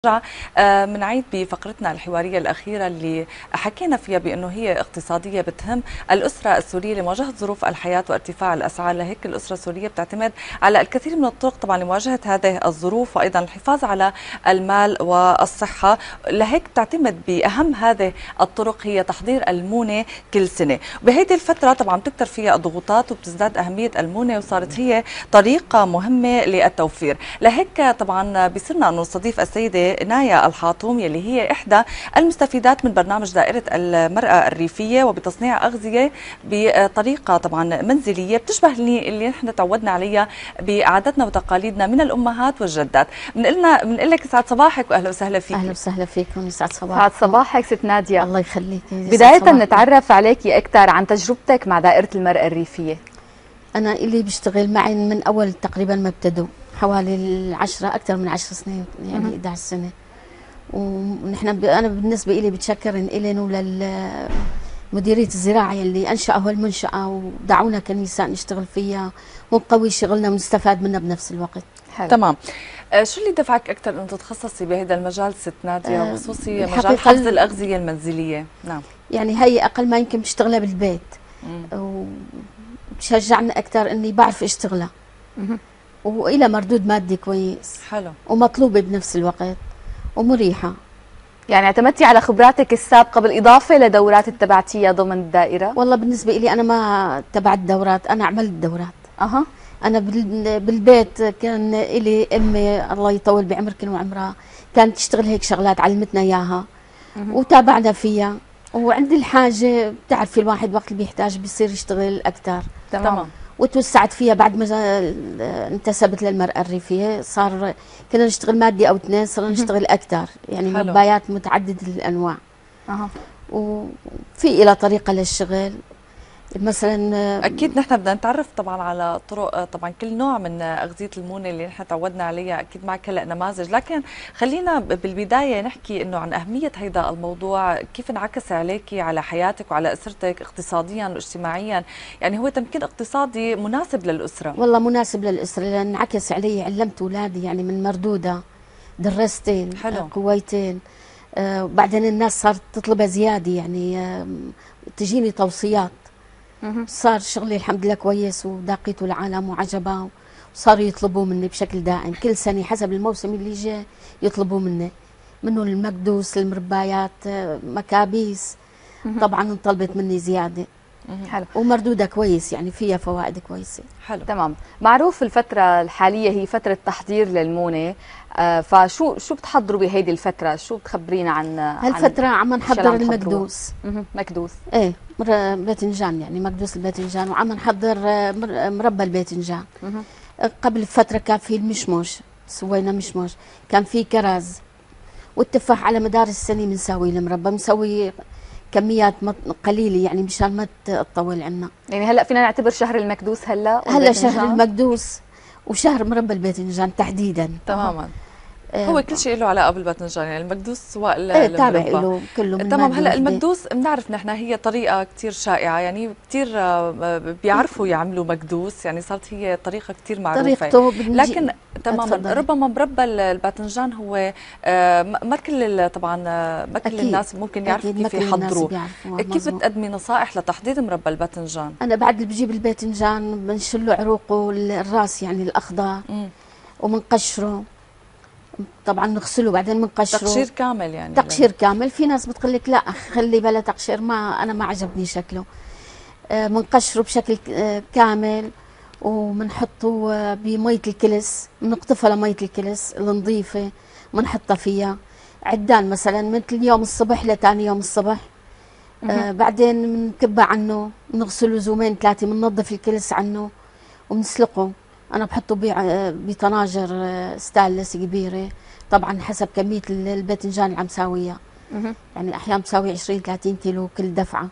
منعيد بفقرتنا الحوارية الأخيرة اللي حكينا فيها بأنه هي اقتصادية بتهم الأسرة السورية لمواجهة ظروف الحياة وارتفاع الأسعار. لهيك الأسرة السورية بتعتمد على الكثير من الطرق طبعا لمواجهة هذه الظروف وأيضا الحفاظ على المال والصحة. لهيك بتعتمد بأهم هذه الطرق هي تحضير المونة كل سنة. بهيدي الفترة طبعا بتكتر فيها الضغوطات وبتزداد أهمية المونة وصارت هي طريقة مهمة للتوفير. لهيك طبعا بصيرنا أنه نستضيف السيدة نايا الحاطوم يلي هي إحدى المستفيدات من برنامج دائرة المرأة الريفية وبتصنيع أغذية بطريقة طبعا منزلية بتشبه اللي نحن تعودنا عليها بعاداتنا وتقاليدنا من الأمهات والجدات. بنقول لك يسعد صباحك وأهلا وسهلا فيك. أهلا وسهلا فيكم، يسعد صباحك. يسعد صباحك ست نادية. الله يخليك. بداية نتعرف عليكي أكثر عن تجربتك مع دائرة المرأة الريفية. أنا اللي بشتغل معي من أول تقريبا ما ابتدوا حوالي أكثر من 10 سنين، يعني 11 سنة. ونحن أنا بالنسبة إلي بتشكر إلين وللمديرية الزراعة اللي أنشأوا المنشأة ودعونا كنساء نشتغل فيها ونقوي شغلنا ونستفاد منها بنفس الوقت. حلو. تمام. شو اللي دفعك أكثر أن تتخصصي بهذا المجال ست نادية وخصوصي مجال حفظ الأغذية المنزلية؟ نعم. يعني هي أقل ما يمكن بشتغلها بالبيت وبشجعني أكثر إني بعرف أشتغلها وإلى مردود مادي كويس. حلو. ومطلوبة بنفس الوقت ومريحة. يعني اعتمدتي على خبراتك السابقة بالإضافة لدورات اتبعتيها ضمن الدائرة؟ والله بالنسبة لي أنا ما تبعت دورات، أنا عملت دورات. أنا بالبيت كان إلي أمي الله يطول بعمركن وعمرها كانت تشتغل هيك شغلات علمتنا إياها وتابعنا فيها. وعندي الحاجة بتعرفي الواحد وقت اللي بيحتاج بيصير يشتغل أكثر. تمام. وتوسعت فيها بعد ما انتسبت للمرأة الريفية، صار كنا نشتغل مادي أو اثنين، صرنا نشتغل أكثر، يعني مبايات متعددة الأنواع. وفي إلى طريقة للشغل مثلا. اكيد نحن بدنا نتعرف طبعا على طرق، طبعا كل نوع من اغذيه المونه اللي نحن تعودنا عليها اكيد معك هلا نماذج، لكن خلينا بالبدايه نحكي انه عن اهميه هيدا الموضوع، كيف انعكس عليكي على حياتك وعلى اسرتك اقتصاديا واجتماعيا، يعني هو تمكين اقتصادي مناسب للاسره. والله مناسب للاسره لان انعكس علي، علمت اولادي يعني من مردوده درستين. حلو. قويتين. بعدين الناس صارت تطلبها زياده، يعني تجيني توصيات. صار شغلي الحمد لله كويس وداقيته العالم وعجبه، وصاروا يطلبوا مني بشكل دائم كل سنه حسب الموسم اللي جاء يطلبوا مني، منه المكدوس، المربايات، مكابيس. طبعا انطلبت مني زياده. حلو. ومردودها كويس، يعني فيها فوائد كويسه. حلو. تمام. معروف الفتره الحاليه هي فتره تحضير للمونه، فشو بتحضروا بهيدي الفتره؟ شو بتخبرينا عن هالفتره عم نحضر المكدوس. مكدوس ايه باذنجان، يعني مكدوس الباذنجان، وعم نحضر مربى الباذنجان. قبل فتره كان في المشمش، سوينا مشمش، كان في كرز والتفاح. على مدار السنه بنسوي المربى، بنسوي كميات قليله يعني مشان ما تطول عنا. يعني هلا فينا نعتبر شهر المكدوس هلا شهر المكدوس وشهر مربى الباذنجان تحديدا. تماما. هو كل شيء له علاقه بالباذنجان، يعني المكدوس سواء تابع له كله من تمام. هلا المكدوس بنعرف نحن هي طريقه كثير شائعه، يعني كثير بيعرفوا يعملوا مكدوس، يعني صارت هي طريقه كثير معروفه. لكن تماما ربما مربى الباذنجان هو ما كل طبعا ما كل الناس ممكن يعرفوا كيف يحضروه. كيف بتقدمي نصائح لتحضير مربى الباذنجان؟ انا بعد اللي بجيب الباذنجان بنشله عروقه الراس يعني الاخضر وبنقشره. طبعا نغسله بعدين بنقشره تقشير كامل، يعني تقشير كامل. في ناس بتقول لك لا خلي بلا تقشير، انا ما عجبني شكله. بنقشره بشكل كامل وبنحطه بميه الكلس، بنقطفها لميه الكلس النظيفه بنحطها فيها عدان مثلا مثل يوم الصبح لثاني يوم الصبح. بعدين بنكبها عنه، بنغسله زومين ثلاثه، بننظف الكلس عنه وبنسلقه. أنا بحطه بطناجر ستانلس كبيرة، طبعا حسب كمية الباذنجان اللي عم ساويها. يعني أحيانا بساوي 20-30 كيلو كل دفعة.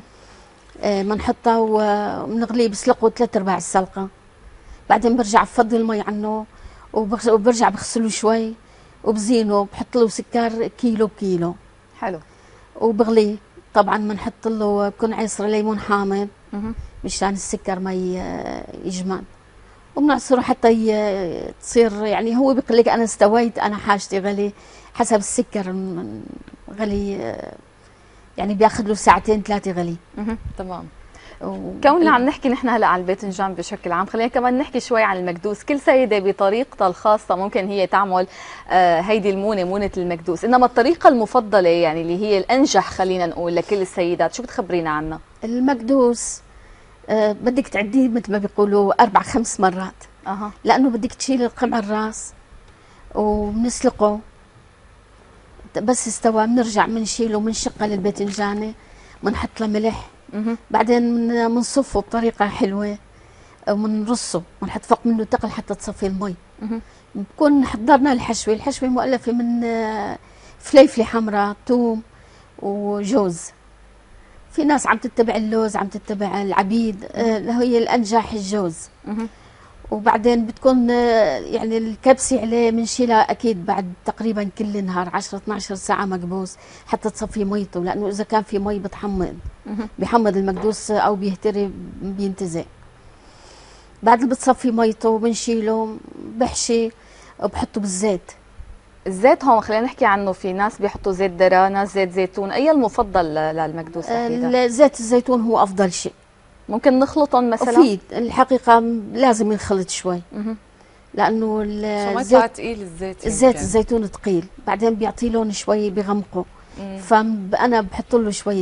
بنحطها وبنغليه، بسلقه 3/4 السلقة. بعدين برجع بفضي المي عنه وبرجع بغسله شوي وبزينه، بحط له سكر كيلو بكيلو. حلو. وبغليه. طبعا بنحط له بكون عصرة ليمون حامض مشان السكر ما يجمد، وبنعصره حتى تصير، يعني هو بيقول لك انا استويت، انا حاجتي غلي، حسب السكر غلي، يعني بياخذ له ساعتين 3 غلي. تمام. كوننا عم نحكي نحن هلا عن الباذنجان بشكل عام، خلينا كمان نحكي شوي عن المكدوس. كل سيده بطريقتها الخاصه ممكن هي تعمل هيدي مونه المكدوس، انما الطريقه المفضله يعني اللي هي الانجح خلينا نقول لكل السيدات، شو بتخبرينا عنها؟ المكدوس بدك تعديه مثل ما بيقولوا 4-5 مرات. لانه بدك تشيل القمع الراس وبنسلقه، بس استوى بنرجع بنشيله بنشقه للباذنجانه، بنحط له ملح، بعدين بنصفه بطريقه حلوه وبنرصه، بنحط فوق منه تقل حتى تصفي المي. بكون حضرنا الحشوه مؤلفه من فليفله حمراء، ثوم وجوز. في ناس عم تتبع اللوز، عم تتبع العبيد، هي الانجح الجوز. وبعدين بتكون يعني الكبسه عليه بنشيلها اكيد بعد تقريبا كل نهار 10-12 ساعه مكبوس حتى تصفي ميته، لانه اذا كان في مي بيحمض المكدوس او بيهتري بينتزع. بعد اللي بتصفي ميته بنشيله، بحشي وبحطه بالزيت. الزيت هون خلينا نحكي عنه، في ناس بيحطوا زيت ذرة، ناس زيت زيتون، اي المفضل للمكدوس تحديدا؟ زيت الزيتون هو افضل شيء. ممكن نخلطهم مثلا؟ وفي الحقيقه لازم ينخلط شوي، لانه شو ما يطلع ثقيل الزيت الزيتون ثقيل، بعدين بيعطي لون شوي بغمقه. فانا بحط له شويه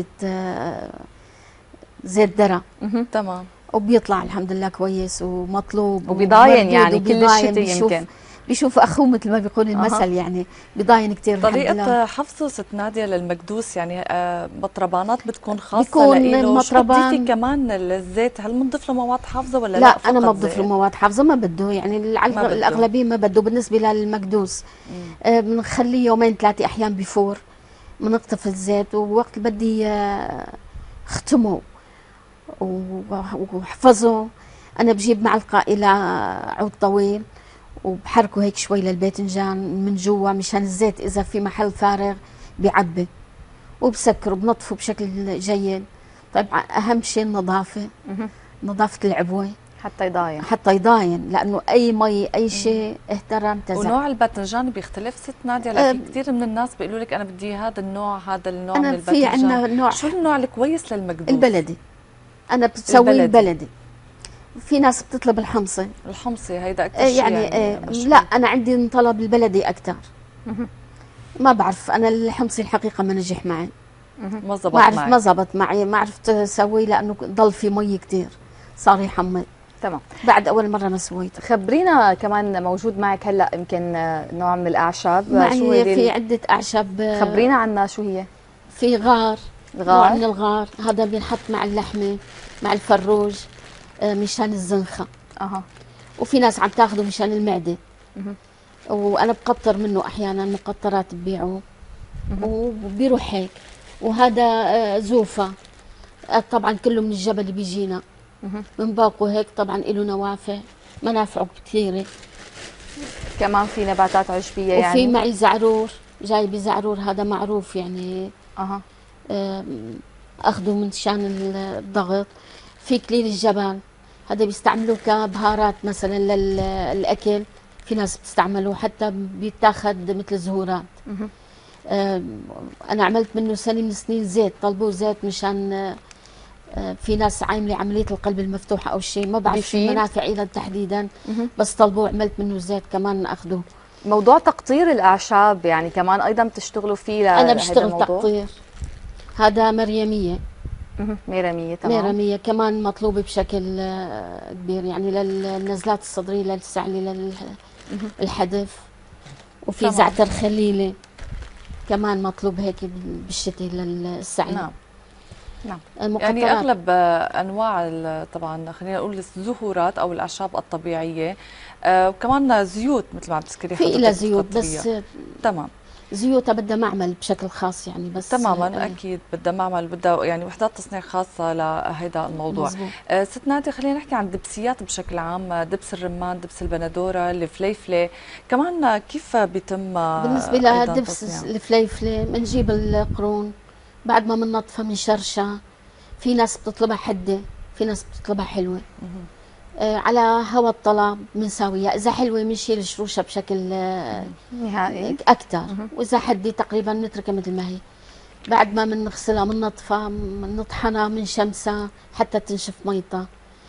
زيت ذرة. تمام. وبيطلع الحمد لله كويس ومطلوب وبيضاين يعني كل الشتاء يمكن بيشوف اخوه مثل ما بيقول المثل. يعني بيضاين كثير. طريقة حفظه ست نادية للمكدوس يعني مطربانات بتكون خاصة بيكون لإله؟ مطربان. شو كمان الزيت، هل بنضيف له مواد حافظة ولا لا فقط انا ما بضيف له زيت؟ مواد حافظة، ما بده يعني الاغلبية ما بده. بالنسبة للمكدوس بنخليه 2-3 احيان بفور، بنقطف الزيت، ووقت اللي بدي اختمه واحفظه انا بجيب معلقة الى عود طويل وبحركه هيك شوي للباذنجان من جوا، مشان الزيت اذا في محل فارغ بيعبي، وبسكره بنطفه بشكل جيد. طبعا اهم شيء النظافه، نظافه العبوه حتى يضاين لانه اي مي اي شيء اهترى امتزع. ونوع الباذنجان بيختلف ست نادية؟ لأ في كثير من الناس بيقولوا لك انا بدي هذا النوع من الباذنجان. في عندنا نوع، شو النوع الكويس للمكدوس؟ البلدي. انا بسوي البلدي. في ناس بتطلب الحمصي هيدا اكثر شيء يعني لا انا عندي طلب البلدي اكثر. ما بعرف انا الحمصي الحقيقه ما نجح معي، ما زبط معي، ما عرفت اسويه لانه ضل في مي كثير صار يحمض. تمام. بعد اول مره ما سويته. خبرينا كمان، موجود معك هلا يمكن نوع من الاعشاب؟ معي في عده اعشاب. خبرينا عنها شو هي. في غار نوع من الغار، هذا بينحط مع اللحمه مع الفروج مشان الزنخه. وفي ناس عم تاخذه مشان المعده. وانا بقطر منه احيانا، مقطرات ببيعوه وبيروح هيك. وهذا زوفه طبعا كله من الجبل اللي بيجينا من باقه هيك، طبعا له نوافع منافعه كثيره. كمان في نباتات عشبيه يعني. وفي معي زعرور، جاي بزعرور هذا معروف يعني. اخذه من شان الضغط. في كليل الجبل هذا بيستعملوه كبهارات مثلا للاكل، في ناس بتستعملوه حتى بيتاخذ مثل زهورات. انا عملت منه سنه من السنين زيت، طلبوه زيت مشان في ناس عامله عمليه القلب المفتوح او شيء، ما بعرف شو المنافع له تحديدا، بس طلبوه عملت منه زيت كمان اخذه. موضوع تقطير الاعشاب يعني كمان ايضا بتشتغلوا فيه؟ انا بشتغل تقطير. هذا مريميه. ميرميه. تمام. ميرميه كمان مطلوبه بشكل كبير يعني للنزلات الصدريه، للسعلي، للحدف. وفي زعتر خليله كمان مطلوب هيك بالشتاء للسعلي. نعم. يعني اغلب انواع طبعا خلينا نقول الزهورات او الاعشاب الطبيعيه، وكمان زيوت مثل ما عم تذكري حضرتك. في لها زيوت بس تمام. زيوتها بدها معمل بشكل خاص يعني. بس تماما اكيد بدها معمل، بدها يعني وحدات تصنيع خاصه لهيدا الموضوع. ست نادية خلينا نحكي عن الدبسيات بشكل عام، دبس الرمان، دبس البندوره، الفليفله، كمان كيف بيتم بالنسبه لدبس الفليفله؟ بنجيب القرون بعد ما بننظفها بنشرشها. في ناس بتطلبها حده، في ناس بتطلبها حلوه. على هوا الطلب بنساويها، اذا حلوه بنشيل شروشها بشكل نهائي. اكثر، واذا حدي تقريبا بنتركها مثل ما هي. بعد ما بنغسلها بننظفها بنطحنها بنشمسها حتى تنشف ميتها.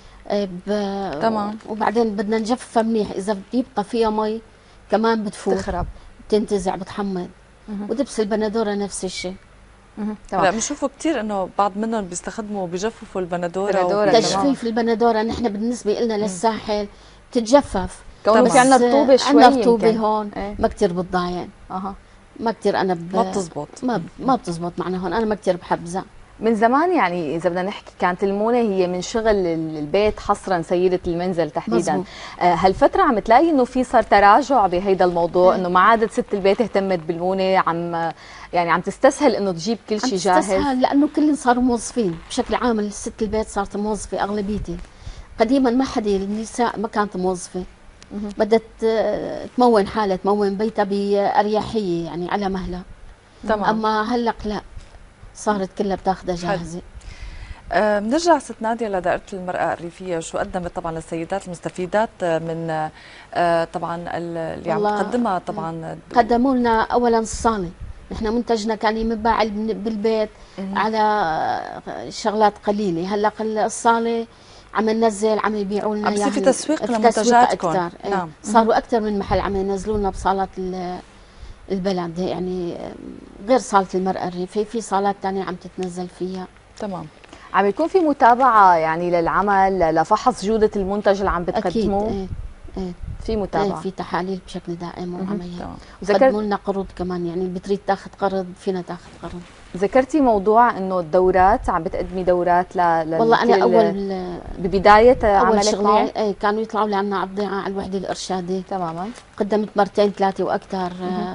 تمام. وبعدين بدنا نجففها منيح، اذا بيبقى فيها مي كمان بتفور تخرب، بتنتزع بتحمض. ودبس البندوره نفس الشيء. لا بنشوفوا كثير انه بعض منهم بيستخدموا بجففوا البندوره بندورة. تجفيف البندوره نحن بالنسبه لنا للساحل بتتجفف، كونه في عندنا رطوبه شوي، عندنا رطوبه يمكن هون ايه. ما كثير بتضاين. ما كثير انا ما بتزبط، ما بتزبط معنا هون، انا ما كثير بحبذها. من زمان يعني اذا بدنا نحكي كانت المونه هي من شغل البيت حصرا سيده المنزل تحديدا. مزبوط. هالفتره عم تلاقي انه في صار تراجع بهيدا الموضوع، انه ما عادت ست البيت اهتمت بالمونه، عم تستسهل انه تجيب كل شيء جاهز. تستسهل لانه كلهم صاروا موظفين بشكل عام، الست البيت صارت موظفه اغلبيتها. قديما ما حدا النساء ما كانت موظفه، بدها تمون حالها تمون بيتها باريحيه يعني على مهلها. تمام. اما هلق لا، صارت كلها بتاخذها جاهزه. بنرجع ست نادية لدائرة المرأة الريفية، شو قدمت طبعا للسيدات المستفيدات من طبعا اللي عم تقدمها؟ طبعا قدموا لنا اولا الصالة، نحن منتجنا كان ينباع بالبيت على شغلات قليلة، هلا الصالة عم ننزل عم يبيعوا لنا، عم بصير في يعني تسويق في لمنتجاتكم. اكثر. نعم. صاروا اكثر من محل عم ينزلوا لنا بصالات البلد، يعني غير صالة المرأة الريفية في صالات ثانية عم تتنزل فيها. تمام. عم يكون في متابعه يعني للعمل، لفحص جوده المنتج اللي عم بتقدموه؟ اكيد. ايه في متابعه، في تحاليل بشكل دائم وعمليات. ذكرت قدموا لنا قروض كمان، يعني اللي بتريد تاخذ قرض فينا تاخذ قرض. ذكرتي موضوع انه الدورات، عم بتقدمي دورات والله انا اول ببدايه اول عملك شغلي كانوا يطلعوا لنا على الضيعه على الوحده الارشاديه. تماما. قدمت مرتين ثلاثه واكثر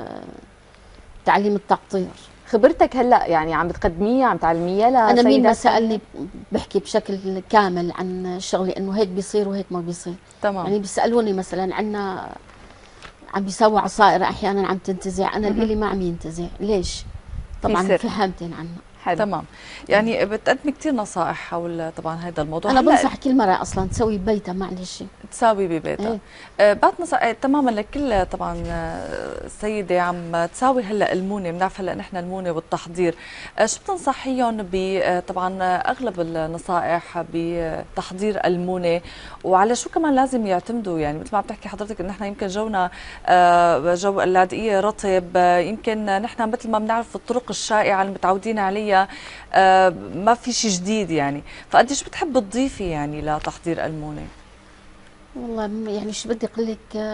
تعليم التقطير. خبرتك هلا يعني عم بتقدميها، عم تعلميها لسيدات؟ انا مين ما سالني بحكي بشكل كامل عن شغلي، انه هيك بيصير وهيك ما بيصير. تمام. يعني بيسالوني مثلا عنا عم بيسووا عصائر احيانا عم تنتزع، انا الي ما عم ينتزع ليش؟ طبعا فهمتين عنها. حلو. تمام. يعني بتقدمي كثير نصائح حول طبعا هذا الموضوع. انا بنصح كل مرة اصلا تسوي ببيتها، معلش تساوي ببيتها. بعد نصائح تماما لكل طبعا سيده عم تساوي هلا المونه، بنعرف هلا نحن المونه والتحضير، شو بتنصحيهم طبعا اغلب النصائح بتحضير المونه، وعلى شو كمان لازم يعتمدوا؟ يعني مثل ما عم تحكي حضرتك ان نحن يمكن جونا جو اللاذقيه رطب، يمكن نحن مثل ما بنعرف الطرق الشائعه اللي متعودين عليها ما في شيء جديد، يعني فقديش بتحب تضيفي يعني لتحضير المونه؟ والله يعني شو بدي اقول لك،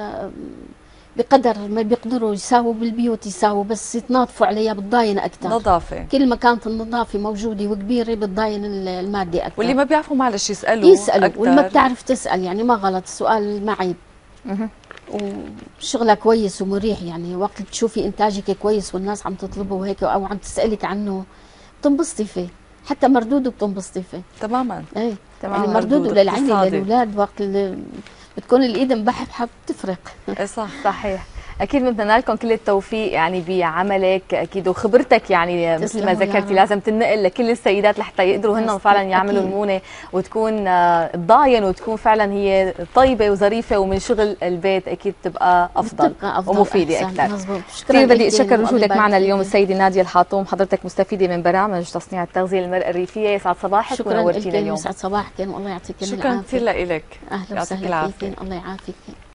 بقدر ما بيقدروا يساووا بالبيوت يساووا، بس يتناظفوا عليها بتضاين اكثر. نظافه، كل ما كانت النظافه موجوده وكبيره بتضاين الماده اكثر. واللي ما بيعرفوا معلش يسالوا أكتر. واللي ما بتعرف تسال، يعني ما غلط، السؤال ما عيب. وشغلها كويس ومريح، يعني وقت تشوفي انتاجك كويس والناس عم تطلبه وهيك او عم تسالك عنه بتنبسطي فيه، حتى مردوده بتنبسطي فيه. تماما. ايه تماما. يعني مردوده للعين للاولاد وقت اللي بتكون الايد مبحبحه بتفرق. ايه صح. صحيح. اكيد بنتمنى لكم كل التوفيق يعني بعملك اكيد، وخبرتك يعني مثل ما ذكرتي لازم تنقل لكل السيدات لحتى يقدروا هن فعلا يعملوا المونه وتكون تضاين وتكون فعلا هي طيبه وظريفه، ومن شغل البيت اكيد تبقى افضل ومفيده اكثر. مزبوط. كثير بدي اتشكر وجودك معنا اليوم السيده ناديه الحاطوم، حضرتك مستفيده من برامج تصنيع التغذيه للمراه الريفيه. يسعد صباحك ونورتينا اليوم. يسعد صباحك والله يعطيك العافيه. شكرا كثير لك. اهلا وسهلا فيك، الله يعافيك.